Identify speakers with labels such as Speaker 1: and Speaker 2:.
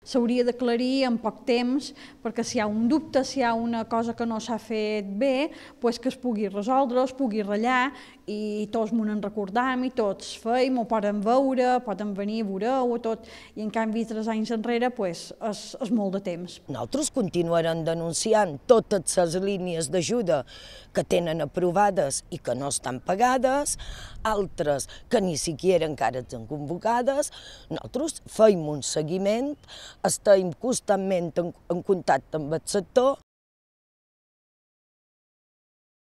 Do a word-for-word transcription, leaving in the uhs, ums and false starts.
Speaker 1: s'hauria d'aclarir en poc temps, perquè si hi ha un dubte, si hi ha una cosa que no s'ha fet bé, pues que es pugui resoldre, es pugui ratllar, i tots m'ho en recordam, i tots feim, ho poden veure, poden venir a veure-ho, tot, i en canvi tres anys enrere pues, és, és molt de temps.
Speaker 2: Nosaltres continuarem denunciant totes les línies d'ajuda que tenen aprovades i que no estan pagades, altres que ni siquiera encara estan convocades. Nosaltres feim un seguiment, estem constantment en, en contacte amb el sector